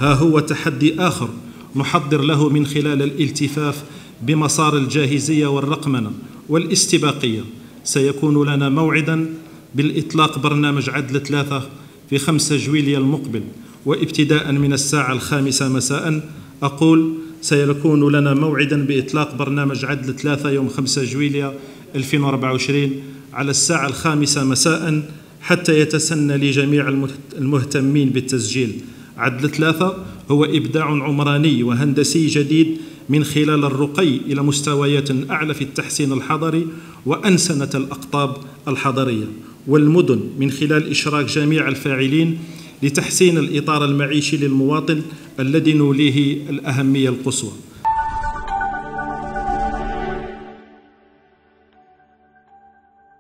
ها هو تحدي آخر نحضر له من خلال الالتفاف بمسار الجاهزية والرقمنة والاستباقية. سيكون لنا موعداً بالإطلاق برنامج عدل 3 في 5 جويلية المقبل، وابتداء من الساعة 5 مساء. أقول سيكون لنا موعداً بإطلاق برنامج عدل 3 يوم 5 جويلية 2024 على الساعة 5 مساء، حتى يتسنى لجميع المهتمين بالتسجيل. عدل 3 هو إبداع عمراني وهندسي جديد من خلال الرقي إلى مستويات أعلى في التحسين الحضري وأنسنة الأقطاب الحضرية والمدن، من خلال إشراك جميع الفاعلين لتحسين الإطار المعيشي للمواطن الذي نوليه الأهمية القصوى.